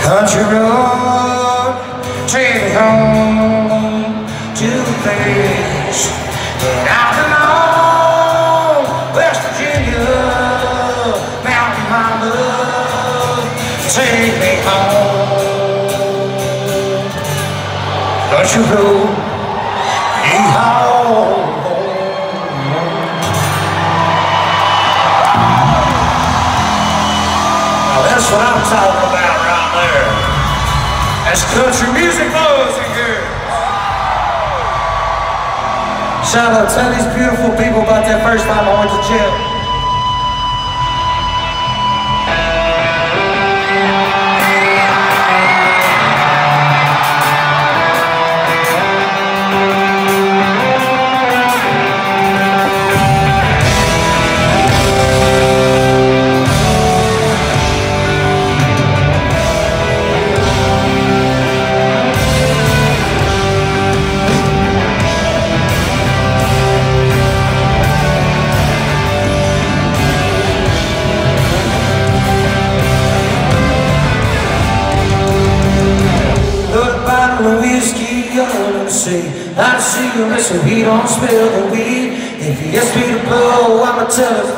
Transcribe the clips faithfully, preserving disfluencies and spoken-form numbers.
Country road, take me home to the place that I belong. West Virginia, mountain mama, take me home. Country road, yee-haw. That's what I'm talking about right there. That's country music, boys and girls. Shiloh, tell these beautiful people about that first time I went to jail. Whiskey on the sea. I see you listen, he don't smell the weed. If he asks me to blow, I'ma tell him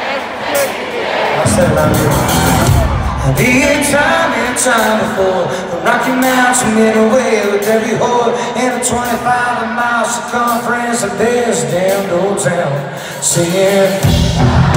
I said it out here. I've been time and time before, from Rocky Mountain anyway, with every whore in a twenty-five mile circumference of this damn old town, singing.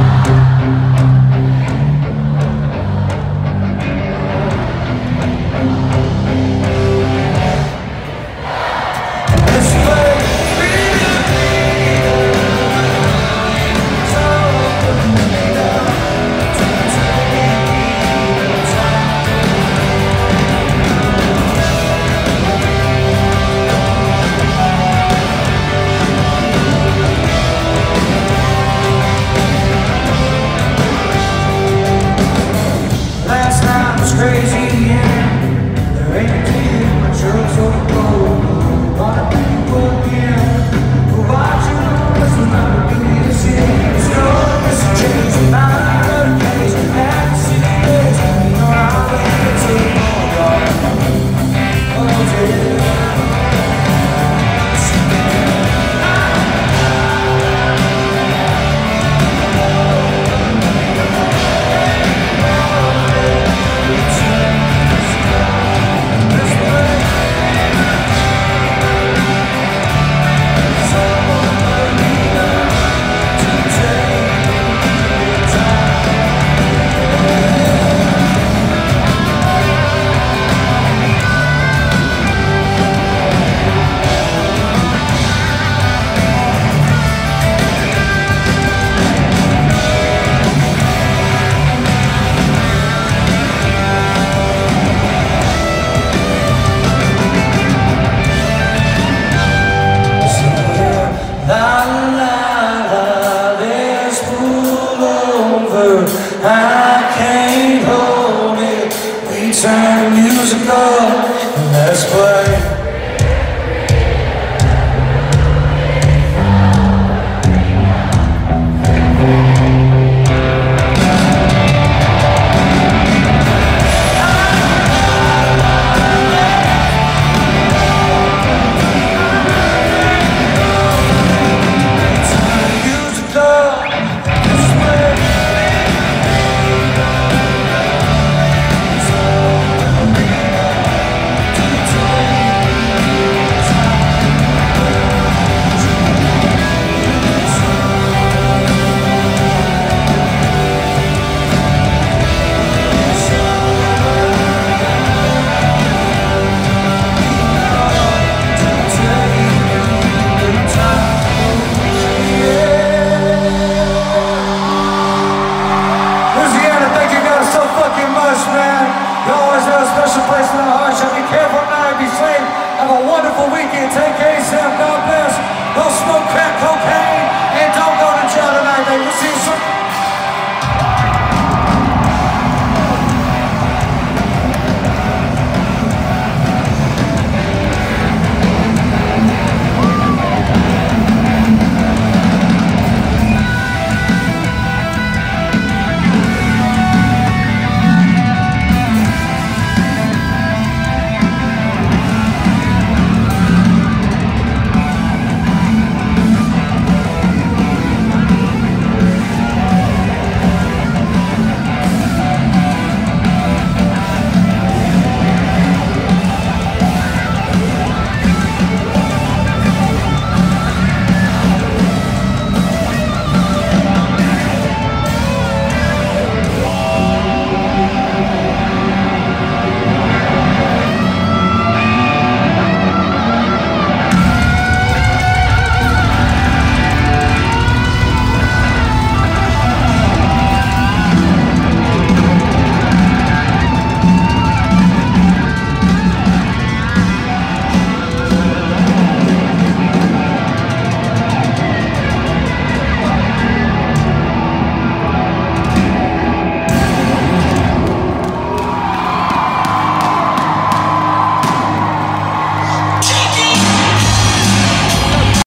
Crazy, yeah. There ain't a tear, my drugs on the road. Wanna be again. But watch you know this is not a good to see. It's no, it's a change of mind, but a case of fantasy days. You know how I wait to oh, yeah. I can't hold it. We turn the music up and let's play. Special place in our hearts. Y'all be careful now, be safe. Have a wonderful weekend. Take care of yourself.